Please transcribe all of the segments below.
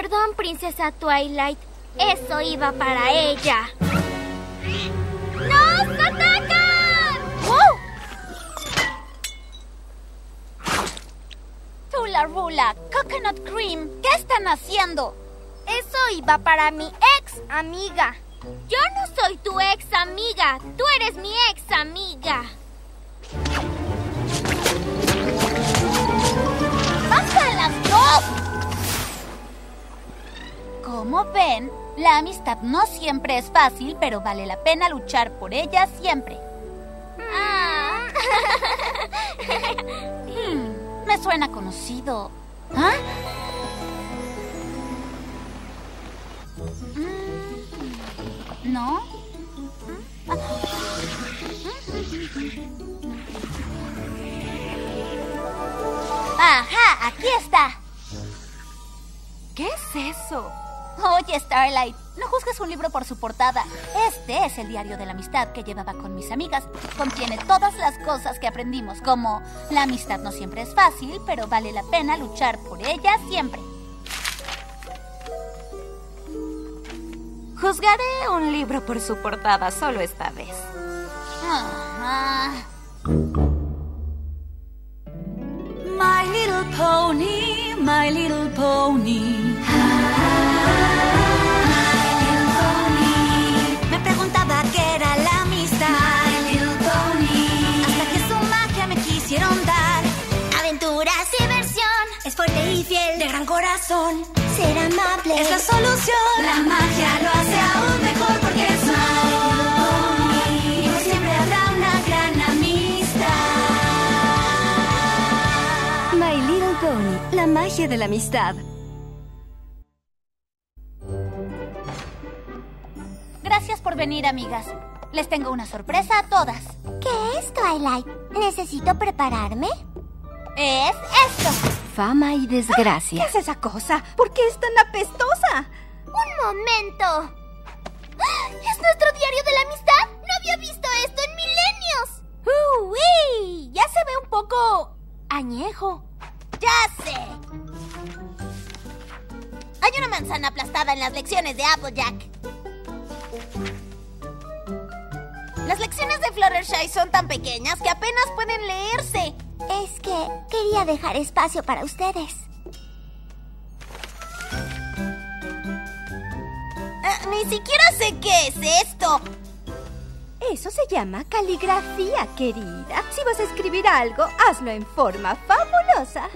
Perdón, princesa Twilight. Eso iba para ella. ¡Nos atacan! Tula Rula, Coconut Cream, ¿qué están haciendo? Eso iba para mi ex amiga. Yo no soy tu ex amiga. Tú eres mi ex amiga. ¡Baja las dos! Como ven, la amistad no siempre es fácil, pero vale la pena luchar por ella siempre. Me suena conocido. ¿Ah? ¿No? ¡Ajá! ¡Aquí está! ¿Qué es eso? Oye, Starlight, no juzgues un libro por su portada. Este es el diario de la amistad que llevaba con mis amigas. Contiene todas las cosas que aprendimos, como la amistad no siempre es fácil, pero vale la pena luchar por ella siempre. Juzgaré un libro por su portada solo esta vez. My little pony, my little pony. Me preguntaba qué era la amistad. My little pony. Hasta que su magia me quisieron dar. Aventuras, diversión. Es fuerte y fiel, de gran corazón. Ser amable es la solución. La magia lo hace aún mejor porque es My little pony. Y por siempre habrá una gran amistad. My Little Pony, la magia de la amistad. Gracias por venir, amigas. Les tengo una sorpresa a todas. ¿Qué es, Twilight? ¿Necesito prepararme? Es esto. Fama y desgracia. ¿Qué es esa cosa? ¿Por qué es tan apestosa? ¡Un momento! ¡Es nuestro diario de la amistad! ¡No había visto esto en milenios! ¡Uy! Ya se ve un poco añejo. ¡Ya sé! Hay una manzana aplastada en las lecciones de Applejack. Las lecciones de Fluttershy son tan pequeñas que apenas pueden leerse. Es que quería dejar espacio para ustedes. Ni siquiera sé qué es esto. Eso se llama caligrafía, querida. Si vas a escribir algo, hazlo en forma fabulosa.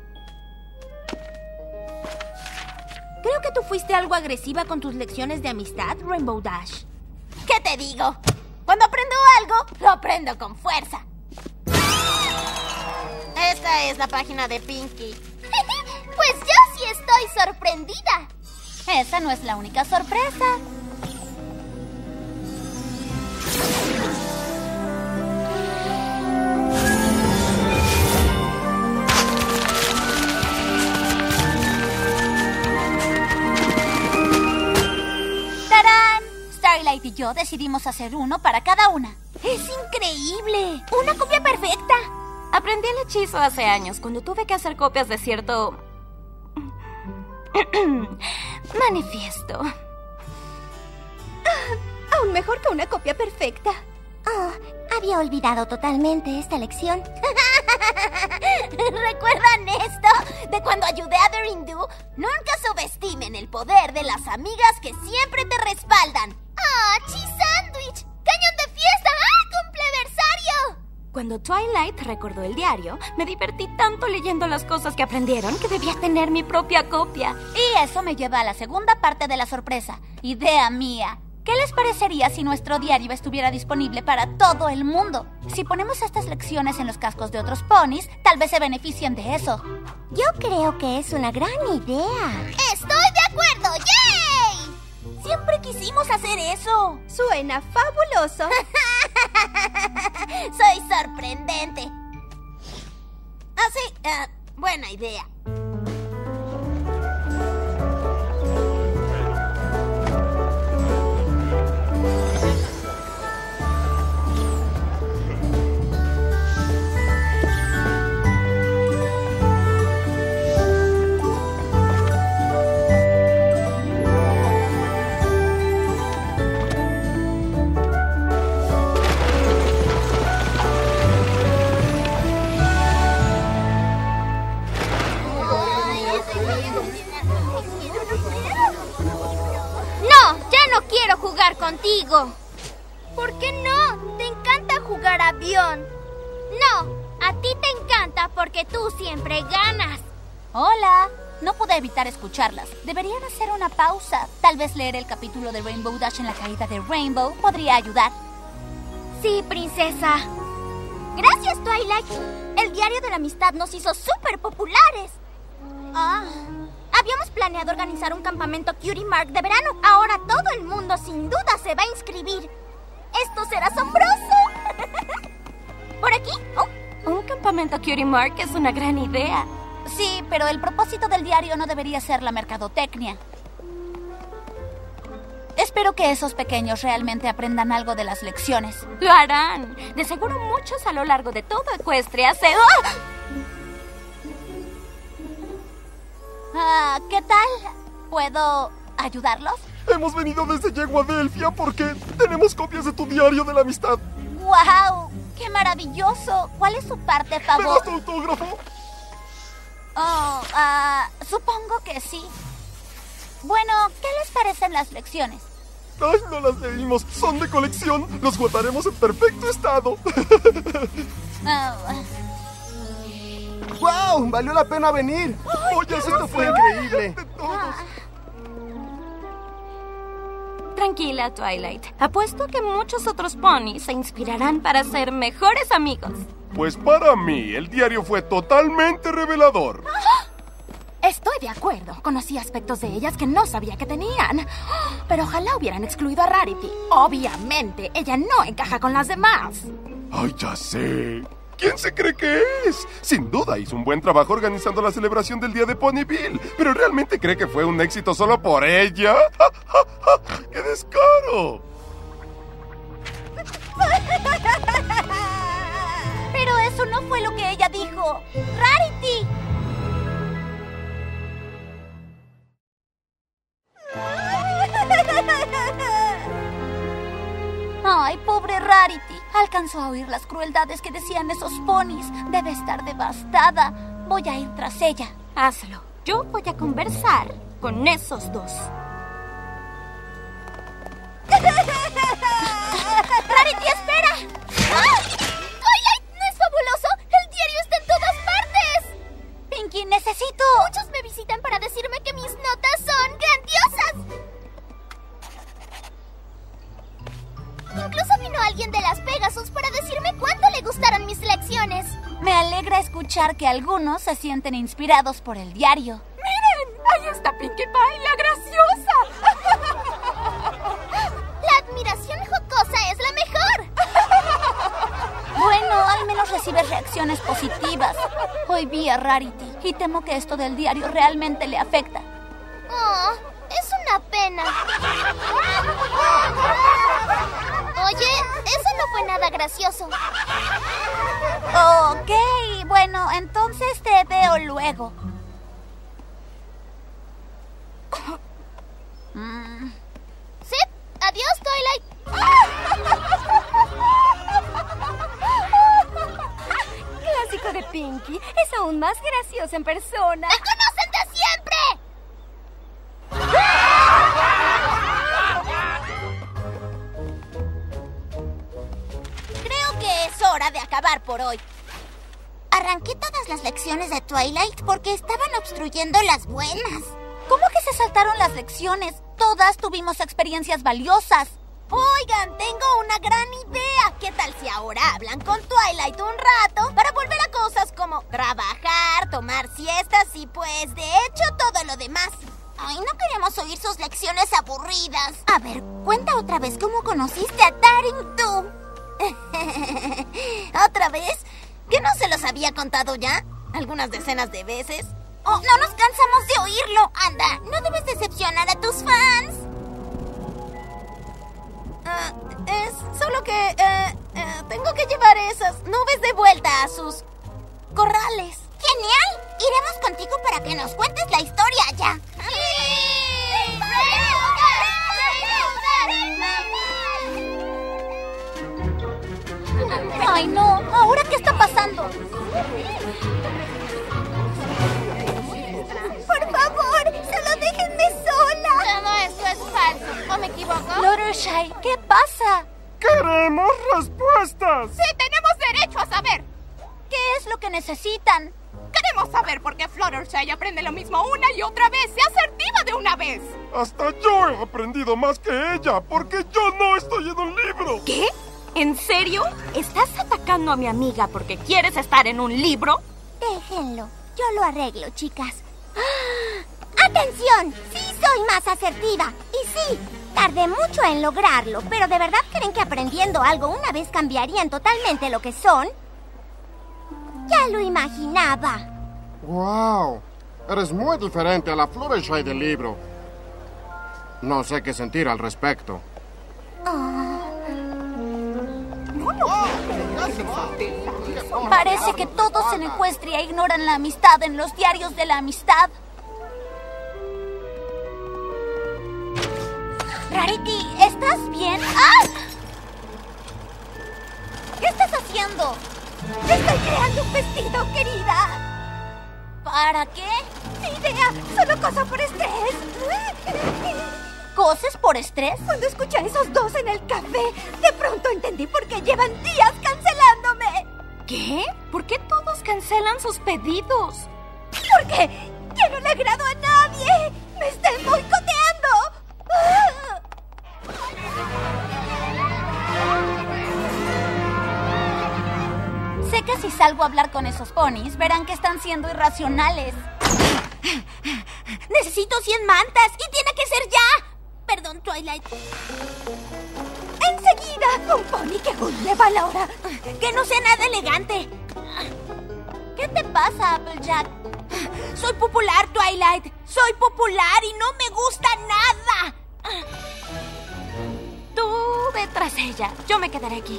Creo que tú fuiste algo agresiva con tus lecciones de amistad, Rainbow Dash. ¿Qué te digo? Cuando aprendo algo, lo aprendo con fuerza. Esta es la página de Pinkie. Pues yo sí estoy sorprendida. Esa no es la única sorpresa. ¡Tarán! Starlight y yo decidimos hacer uno para cada una. ¡Es increíble! ¡Una copia perfecta! Aprendí el hechizo hace años, cuando tuve que hacer copias de cierto... manifiesto. Aún mejor que una copia perfecta. Oh, había olvidado totalmente esta lección. ¿Recuerdan esto? De cuando ayudé a Derindu. Nunca subestimen el poder de las amigas que siempre te respaldan. ¡Ah, Cheese-Sandwich! ¡Cañón de fiesta! ¡Ah, cumpleaversario! Cuando Twilight recordó el diario, me divertí tanto leyendo las cosas que aprendieron que debía tener mi propia copia. Y eso me lleva a la segunda parte de la sorpresa. Idea mía. ¿Qué les parecería si nuestro diario estuviera disponible para todo el mundo? Si ponemos estas lecciones en los cascos de otros ponis, tal vez se beneficien de eso. Yo creo que es una gran idea. ¡Estoy de acuerdo! ¡Yay! Siempre quisimos hacer eso. Suena fabuloso. Soy sorprendente. Sí, buena idea. conmigo. ¿Por qué no? Te encanta jugar avión. No, a ti te encanta porque tú siempre ganas. Hola. No pude evitar escucharlas. Deberían hacer una pausa. Tal vez leer el capítulo de Rainbow Dash en la caída de Rainbow podría ayudar. Sí, princesa. Gracias, Twilight. El diario de la amistad nos hizo súper populares. Habíamos planeado organizar un campamento Cutie Mark de verano. Ahora todo el mundo sin duda se va a inscribir. ¡Esto será asombroso! ¿Por aquí? Un campamento Cutie Mark es una gran idea. Sí, pero el propósito del diario no debería ser la mercadotecnia. Espero que esos pequeños realmente aprendan algo de las lecciones. Lo harán. De seguro muchos a lo largo de todo Ecuestria se... ¿Qué tal? ¿Puedo ayudarlos? Hemos venido desde Yeguadelfia porque tenemos copias de tu diario de la amistad. ¡Guau! ¡Qué maravilloso! ¿Cuál es su parte ¿Me favorita? das tu autógrafo? Supongo que sí. Bueno, ¿qué les parecen las lecciones? Ay, no las leímos. Son de colección. Los guardaremos en perfecto estado. ¡Wow! ¡Valió la pena venir! Oye, Esto fue increíble. De todos. Tranquila, Twilight. Apuesto que muchos otros ponis se inspirarán para ser mejores amigos. Pues para mí, el diario fue totalmente revelador. Estoy de acuerdo. Conocí aspectos de ellas que no sabía que tenían. Pero ojalá hubieran excluido a Rarity. Obviamente, ella no encaja con las demás. Ay, ya sé. ¿Quién se cree que es? Sin duda hizo un buen trabajo organizando la celebración del día de Ponyville. ¿Pero realmente cree que fue un éxito solo por ella? ¡Qué descaro! Pero eso no fue lo que ella dijo. ¡Rarity! Ay, pobre Rarity. Alcanzó a oír las crueldades que decían esos ponis. Debe estar devastada. Voy a ir tras ella. Hazlo. Yo voy a conversar con esos dos. ¡Rarity, espera! ¡Twilight, no es fabuloso! ¡El diario está en todas partes! Pinky, necesito... Muchos me visitan para decirme que mis notas son grandiosas. Incluso vino alguien de las Pegasus para decirme cuánto le gustaron mis lecciones. Me alegra escuchar que algunos se sienten inspirados por el diario. ¡Miren! ¡Ahí está Pinkie Pie, la graciosa! La admiración jocosa es la mejor. Bueno, al menos recibes reacciones positivas. Hoy vi a Rarity y temo que esto del diario realmente le afecta. Oh, es una pena. Oye, eso no fue nada gracioso. Ok, bueno, entonces te veo luego. Sí, adiós, Twilight. Clásico de Pinky. Es aún más gracioso en persona. ¡Me conocen de siempre! Creo que es hora de acabar por hoy. Arranqué todas las lecciones de Twilight porque estaban obstruyendo las buenas. ¿Cómo que se saltaron las lecciones? Todas tuvimos experiencias valiosas. Oigan, tengo una gran idea. ¿Qué tal si ahora hablan con Twilight un rato para volver a cosas como trabajar, tomar siestas y pues, de hecho, todo lo demás? Ay, no queremos oír sus lecciones aburridas. A ver, cuenta otra vez cómo conociste a Darrington. ¿Otra vez? ¿Que no se los había contado ya? ¿Algunas decenas de veces? Oh, no nos cansamos de oírlo. Anda, no debes decepcionar a tus fans. Es solo que tengo que llevar esas nubes de vuelta a sus corrales. ¡Genial! Iremos contigo para que nos cuentes la historia ya. Ay, no. ¿Ahora qué está pasando? Por favor, solo déjenme sola. Todo esto es falso. ¿No me equivoco? Fluttershy, ¿qué pasa? ¡Queremos respuestas! Sí, tenemos derecho a saber. ¿Qué es lo que necesitan? Queremos saber por qué Fluttershy aprende lo mismo una y otra vez. ¡Sea asertiva de una vez! Hasta yo he aprendido más que ella, porque yo no estoy en un libro. ¿Qué? ¿En serio? ¿Estás atacando a mi amiga porque quieres estar en un libro? Déjenlo. Yo lo arreglo, chicas. ¡Ah! ¡Atención! Sí soy más asertiva. Y sí, tardé mucho en lograrlo. ¿Pero de verdad creen que aprendiendo algo una vez cambiarían totalmente lo que son? Ya lo imaginaba. ¡Wow! Eres muy diferente a la Fluttershy del libro. No sé qué sentir al respecto. Parece que todos en Equestria ignoran la amistad en los diarios de la amistad. Rarity, ¿estás bien? ¡Ah! ¿Qué estás haciendo? Estoy creando un vestido, querida. ¿Para qué? Ni idea, solo cosa por estrés. ¿Coses por estrés? Cuando escuché a esos dos en el café, de pronto entendí por qué llevan días cancelándome. ¿Qué? ¿Por qué todos cancelan sus pedidos? Porque ya no le agrado a nadie. Me están boicoteando. Sé que si salgo a hablar con esos ponis, verán que están siendo irracionales. Necesito 100 mantas y tiene que ser ya. Perdón, Twilight. Enseguida, un pony que huye valora. Que no sea nada elegante. ¿Qué te pasa, Applejack? Soy popular, Twilight. Soy popular y no me gusta nada. Tú ve tras ella. Yo me quedaré aquí.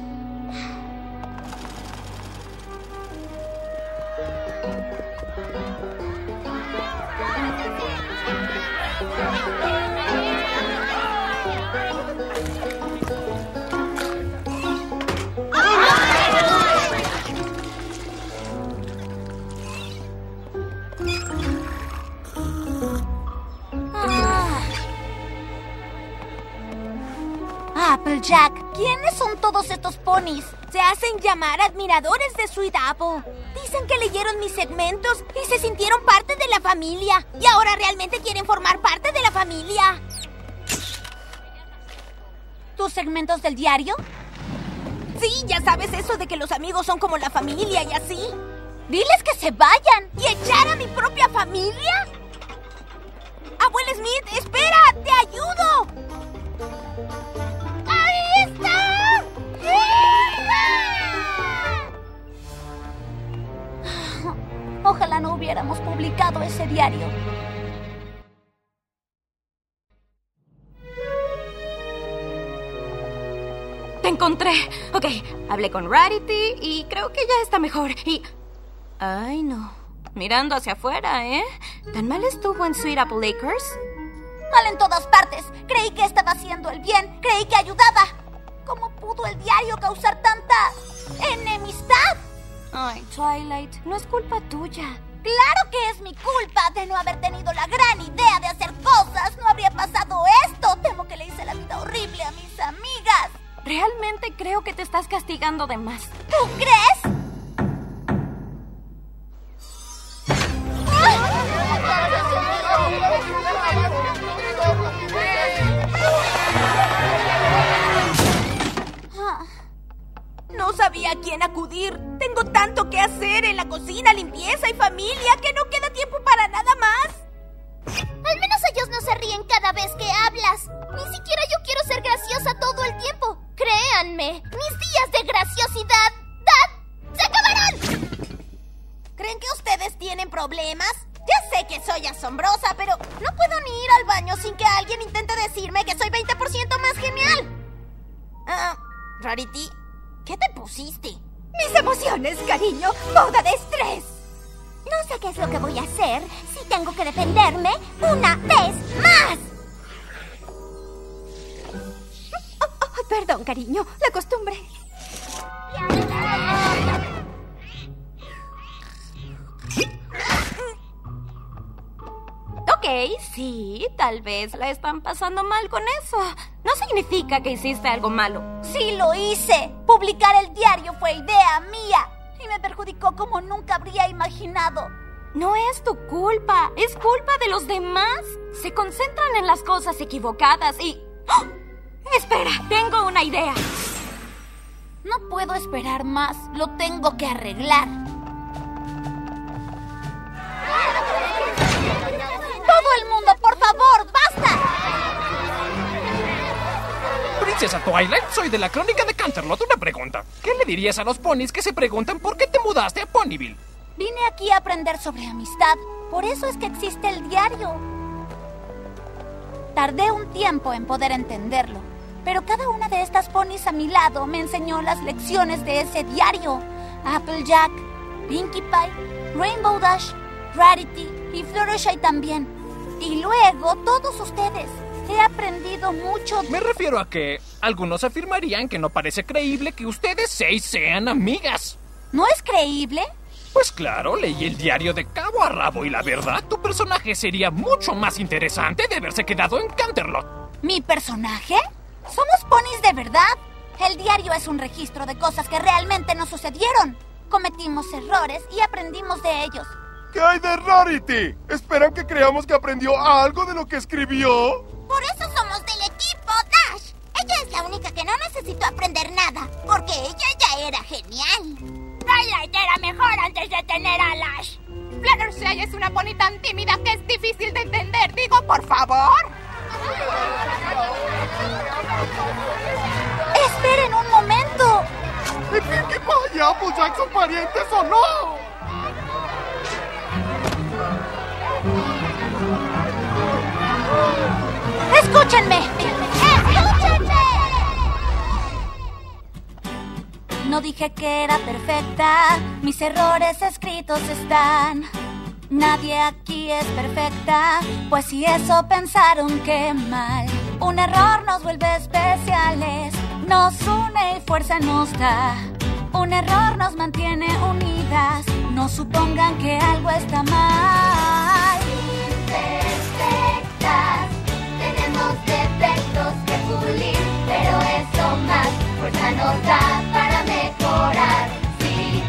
Applejack, ¿quiénes son todos estos ponis? Se hacen llamar admiradores de Sweet Apple. Dicen que leyeron mis segmentos y se sintieron parte de la familia. Y ahora realmente quieren formar parte de la familia. ¿Tus segmentos del diario? Sí, ya sabes eso de que los amigos son como la familia y así. ¡Diles que se vayan! ¿Y echar a mi propia familia? Abuela Smith, espera, te ayudo. ¡Ahí está! Ojalá no hubiéramos publicado ese diario. ¡Te encontré! Ok, hablé con Rarity y creo que ya está mejor. Y... ay, no. Mirando hacia afuera, ¿eh? ¿Tan mal estuvo en Sweet Apple Acres? Mal en todas partes. Creí que estaba haciendo el bien. Creí que ayudaba. ¿Cómo pudo el diario causar tanta enemistad? Ay, Twilight, no es culpa tuya. ¡Claro que es mi culpa! De no haber tenido la gran idea de hacer cosas, no habría pasado esto. Temo que le hice la vida horrible a mis amigas. Realmente creo que te estás castigando de más. ¿Tú crees? No sabía a quién acudir. Tengo tanto que hacer en la cocina, limpieza y familia que no queda tiempo para nada más. Al menos ellos no se ríen cada vez que hablas. Ni siquiera yo quiero ser graciosa todo el tiempo. Créanme, mis días de graciosidad se acabarán. ¿Creen que ustedes tienen problemas? Ya sé que soy asombrosa, pero no puedo ni ir al baño sin que alguien intente decirme que soy 20% más genial. Rarity, ¿qué te pusiste? Mis emociones, cariño. Moda de estrés. No sé qué es lo que voy a hacer si tengo que defenderme una vez más. Perdón, cariño. La costumbre. Ok, Ok, sí, tal vez la están pasando mal con eso. No significa que hiciste algo malo. Sí lo hice. Publicar el diario fue idea mía. Y me perjudicó como nunca habría imaginado. No es tu culpa, es culpa de los demás. Se concentran en las cosas equivocadas y... ¡Oh! Espera, tengo una idea. No puedo esperar más. Lo tengo que arreglar. ¡Todo el mundo, por favor! ¡Basta! Princesa Twilight, soy de la Crónica de Canterlot. Una pregunta. ¿Qué le dirías a los ponis que se preguntan por qué te mudaste a Ponyville? Vine aquí a aprender sobre amistad. Por eso es que existe el diario. Tardé un tiempo en poder entenderlo. Pero cada una de estas ponis a mi lado me enseñó las lecciones de ese diario. Applejack, Pinkie Pie, Rainbow Dash, Rarity y Fluttershy también. Y luego todos ustedes. He aprendido mucho. Me refiero a que algunos afirmarían que no parece creíble que ustedes 6 sean amigas. ¿No es creíble? Pues claro, leí el diario de cabo a rabo y la verdad, tu personaje sería mucho más interesante de haberse quedado en Canterlot. ¿Mi personaje? Somos ponis de verdad. El diario es un registro de cosas que realmente no sucedieron. Cometimos errores y aprendimos de ellos. ¿Qué hay de Rarity? ¿Esperan que creamos que aprendió algo de lo que escribió? Por eso somos del equipo Dash. Ella es la única que no necesitó aprender nada, porque ella ya era genial. Twilight era mejor antes de tener a Lash. Fluttershy es una pony tan tímida que es difícil de entender. Digo, por favor. ¡Esperen un momento! ¿Y Pinkie Pie y Applejack son parientes o no? ¡Escúchenme! ¡Escúchenme! No dije que era perfecta. Mis errores escritos están. Nadie aquí es perfecta, pues si eso pensaron, qué mal. Un error nos vuelve especiales, nos une y fuerza nos da. Un error nos mantiene unidas, no supongan que algo está mal. Imperfectas, tenemos defectos que pulir, pero eso más fuerza nos da para mejorar. Sí,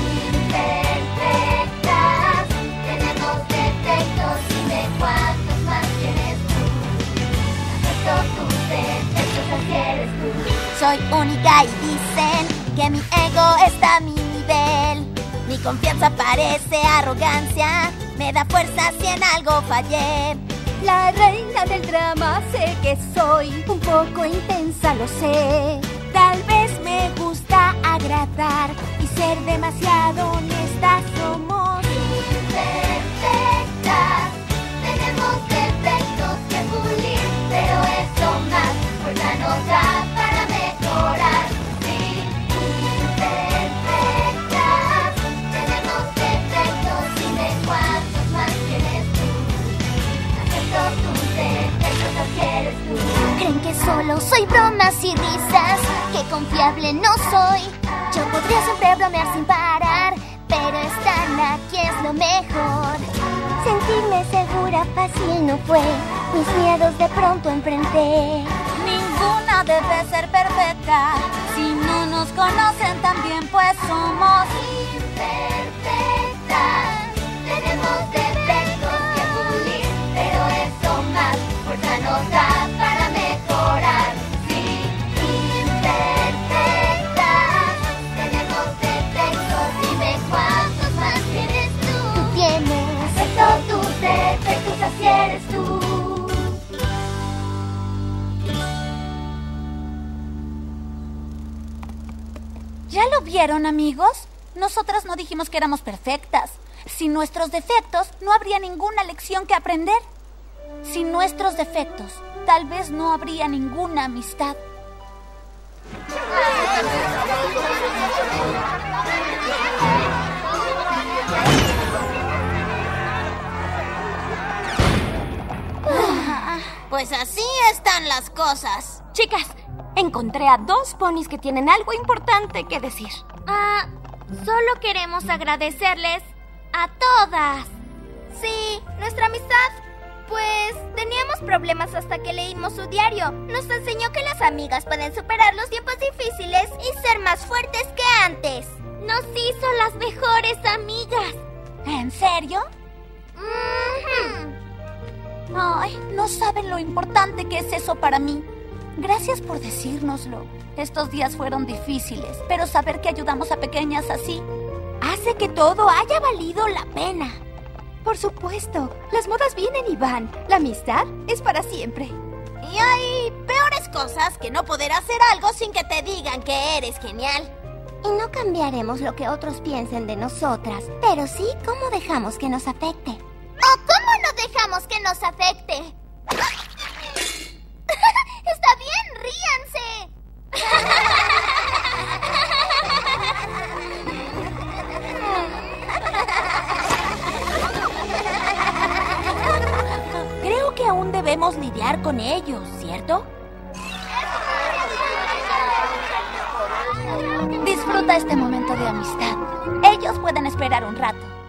imperfectas, tenemos defectos, dime cuántos más tienes tú. Acepto tus defectos, así eres tú. Soy única y dicen que mi ego está a mi nivel. Mi confianza parece arrogancia, me da fuerza si en algo fallé. La reina del drama sé que soy, un poco intensa lo sé. Tal vez me gusta agradar y ser demasiado honesta somos. Imperfectas, tenemos defectos que pulir, pero eso más fuerza nos da para mejorar. Sí, imperfectas, tenemos defectos, dime cuántos más tienes tú. Acepto tus defectos, así eres tú. ¿Creen que solo soy bromas y risas? Que confiable no soy. Yo podría siempre bromear sin parar, pero estar aquí es lo mejor. Sentirme segura fácil no fue, mis miedos de pronto enfrenté. Ninguna debe ser perfecta, si no nos conocen también pues somos Imperfectas, tenemos defectos que pulir, pero eso más fuerza nos da para mejorar. Sí, imperfectas, tenemos defectos, dime cuántos más tienes tú. Tú tienes Acepto tus defectos, así eres tú. ¿Ya lo vieron, amigos? Nosotras no dijimos que éramos perfectas. Sin nuestros defectos, no habría ninguna lección que aprender. Sin nuestros defectos, tal vez no habría ninguna amistad. Pues así están las cosas. Chicas, encontré a 2 ponis que tienen algo importante que decir. solo queremos agradecerles a todas. Sí, nuestra amistad Pues teníamos problemas hasta que leímos su diario. Nos enseñó que las amigas pueden superar los tiempos difíciles y ser más fuertes que antes. Nos hizo las mejores amigas. ¿En serio? Ay, no saben lo importante que es eso para mí. Gracias por decírnoslo. Estos días fueron difíciles, pero saber que ayudamos a pequeñas así hace que todo haya valido la pena. Por supuesto, las modas vienen y van. La amistad es para siempre. Y hay peores cosas que no poder hacer algo sin que te digan que eres genial. Y no cambiaremos lo que otros piensen de nosotras, pero sí cómo dejamos que nos afecte. ¿O cómo no dejamos que nos afecte? Está bien, ríanse. Creo que aún debemos lidiar con ellos, ¿cierto? Disfruta este momento de amistad. Ellos pueden esperar un rato.